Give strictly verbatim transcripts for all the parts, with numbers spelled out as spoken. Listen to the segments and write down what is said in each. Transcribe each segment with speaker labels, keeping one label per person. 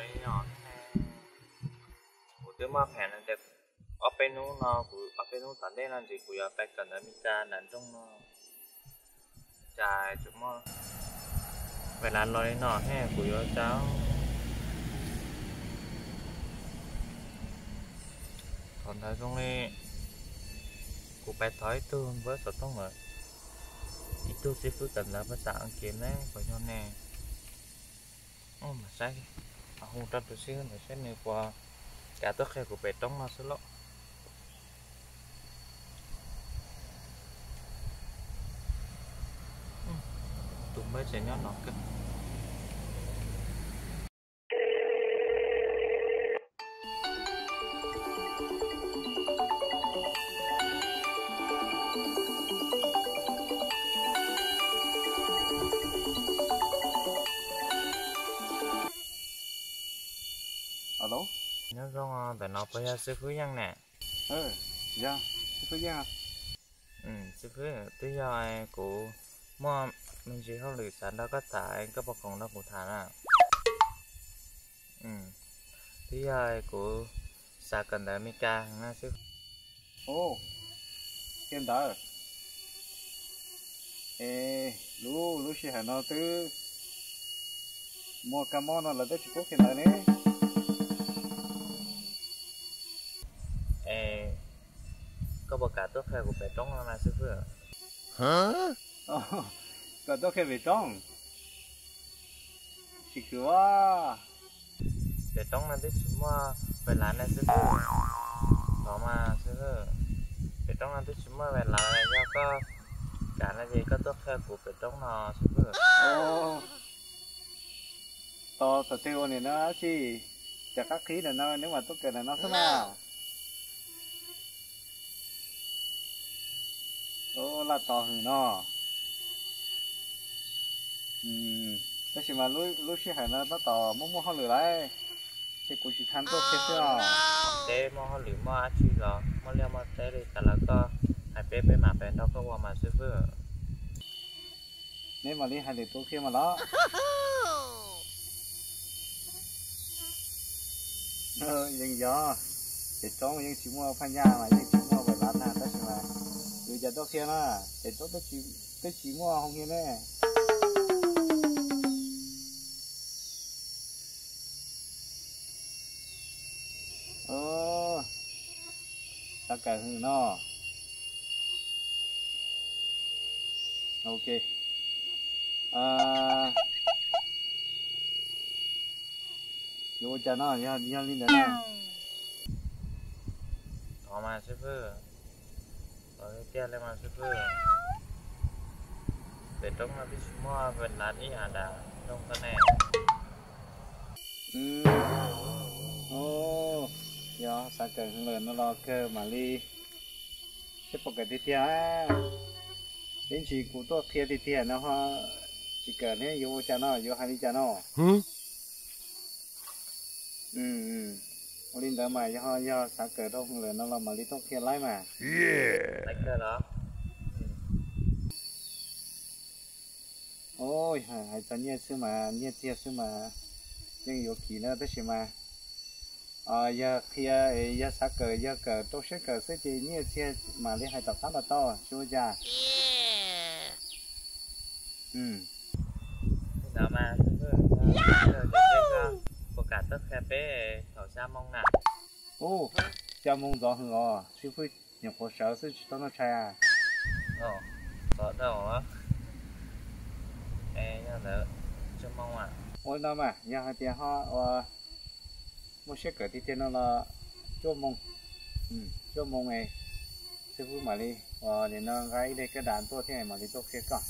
Speaker 1: nói nhỏ thế của tôi mà phải là đẹp ở bênนู้นnó của ở bênนู้นtận đây là gì của ở bên cần ở mình ta nằm trong nó dài chúng mà phải là nói nhỏ thế của ở cháu còn thấy trong này của bé thói tương với sốt tông rồi ít tôi sẽ cứ cần là bắt sáng kiếm đấy của nhau nè ô mà sai à không trách tôi xíu nữa sẽ này qua cả tất cả của bé trong nó sẽ lọ tụi bé sẽ nhớ nó cơ
Speaker 2: alo
Speaker 1: nhớ không tại nó bây giờ sư phụ nhang nè
Speaker 2: ừ dạ sư phụ dạ
Speaker 1: ừ sư phụ tới giờ của mua mình chỉ không lựa sản đó có tại các bậc còn đó của thà à ừ tới giờ của xã cần đại Mika nghe sư
Speaker 2: ô hiện tại ê lú lú sĩ hà nó từ mua cam nó là tới chụp hiện tại này
Speaker 1: ê có bậc cả tốt hay của bé trong là sư phụ
Speaker 2: hả còn tôi khi về trong chỉ cứ à
Speaker 1: bé trong là tới chúng mà về lại này sư phụ đó mà sư phụ bé trong là tới chúng mà về lại do có cả là gì có tốt hay của bé trong nó sư phụ
Speaker 2: ô to thật tiêu này nó chỉ chả các khí là nó nếu mà tốt kể là nó thế nào ô là to hơn nó ừm thế mà lúc lúc xí hải nó nó to mua mua hơn lửa đấy chỉ cũng chỉ than tốt thế thôi
Speaker 1: té mà họ lựa mà chỉ là mà leo mà té đi cả là có hai bé bé mà bé đâu có qua mà sư phụ
Speaker 2: nếu mà đi hai để tốt kia mà nó ờ nhưng gió để trống nhưng chỉ mua phan nhà mà nhưng chỉ mua về lá nè tất mà bây giờ tốt kia nó để tốt tất chỉ tất chỉ mua không kia nè ờ tất cả hư nó ok à vô cho nó nha nha lên đó
Speaker 1: đó mà sư phụ rồi kia lên mà sư phụ bé trong là biết mua về lá đi à đã trong cái này
Speaker 2: ừ ô giờ sao cần lời nó lo cơ mà đi xếp một cái tiếp á đến chỉ của tôi kia thì tiền nó ha chỉ cần này vô cho nó vô hai đi cho nó ừ ừ lên đó mà do do sao cờ đâu lời nó là mà đi tốt kia lấy mà
Speaker 1: lấy cái đó
Speaker 2: ôi hay cho nhẹ xíu mà nhẹ chia xíu mà nhưng vô kỳ nữa tới mà à giờ kia giờ sao cờ giờ cờ tôi sẽ cờ sẽ chỉ nhẹ chia mà đi hai tập tám là to chú già ừ
Speaker 1: đó mà sư phụ giờ giờ có cả tất cả bé thảo sa mong nè
Speaker 2: ô chào mong gió hưởng à sư phụ nhập hồ sơ sư cho nó chạy à
Speaker 1: ồ có đâu á ê nhớ nữa cho mong à
Speaker 2: ôi nó mà nhà hai tiền họ một số cái tiền nó là cho mong ừ cho mong này sư phụ mà đi và để nó gái đây cái đàn tôi thế này mà đi tôi kia cả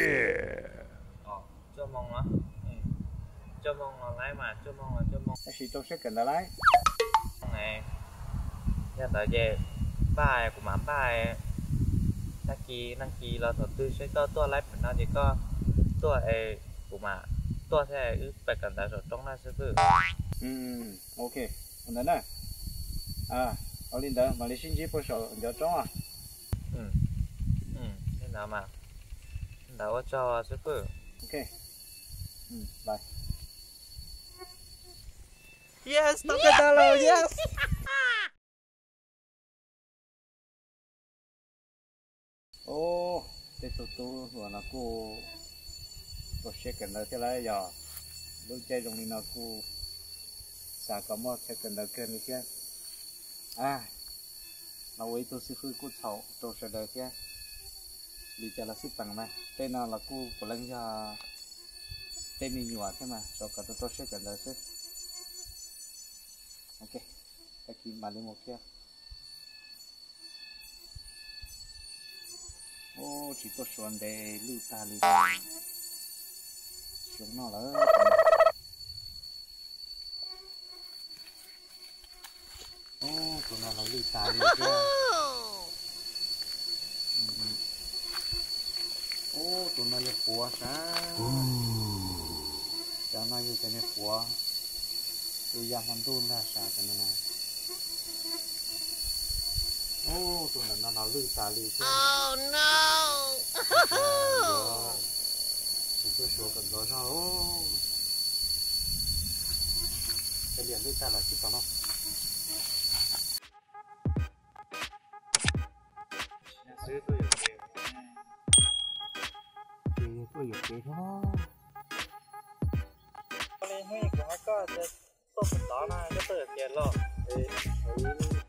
Speaker 1: ồ cho mong á cho mong là lấy mà cho mong là cho mong
Speaker 2: cái gì tôi sẽ cần là lấy
Speaker 1: này nhà tới về bài của mám bài đăng ký đăng ký là đầu tư sẽ cóตัวlấy phần nào thì cóตัวเอcủa màตัวsẽ ư phải cần tại số trong này sư phụ
Speaker 2: ừ ok còn đấy nè à ở lên đó mà lấy xin chỉ bớt số giờ trong à
Speaker 1: ừ ừ thế nào mà đâu cho sư phụ
Speaker 2: ok ừ bye
Speaker 1: Yes, tao cái đó rồi, yes.
Speaker 2: Ô, thế tụi tôi vừa là cô tôi sẽ cần là thế này giờ lúc chơi trong này nó cô xả có một sẽ cần là kênh này kia à nó ấy tôi sẽ phi cô cháu tôi sẽ đợi kia đi chơi là ship bằng mà tên nào là cô của lần giờ tên mình nhỏ thế mà cho cả tôi tôi sẽ cần là ship ok ta kim mà lên một kia ô chỉ có xuân để lưu ta lưu xuống nó là ô tụi nó là lưu ta lưu kia ô tụi nó là phùa sao cho nó như thế này phùa tôi dám ăn đun ra sao cho nó này ô tụi nó nó lưu ta lưu kia
Speaker 3: Oh no!
Speaker 2: chỉ tôi số cần đó sao ô cái liền lưu ta là chút đó nó tôi tôi hiểu kì tôi hiểu kì thôi
Speaker 1: Lên mấy của hai con sẽ tốt đó này cái tờ tiền lo.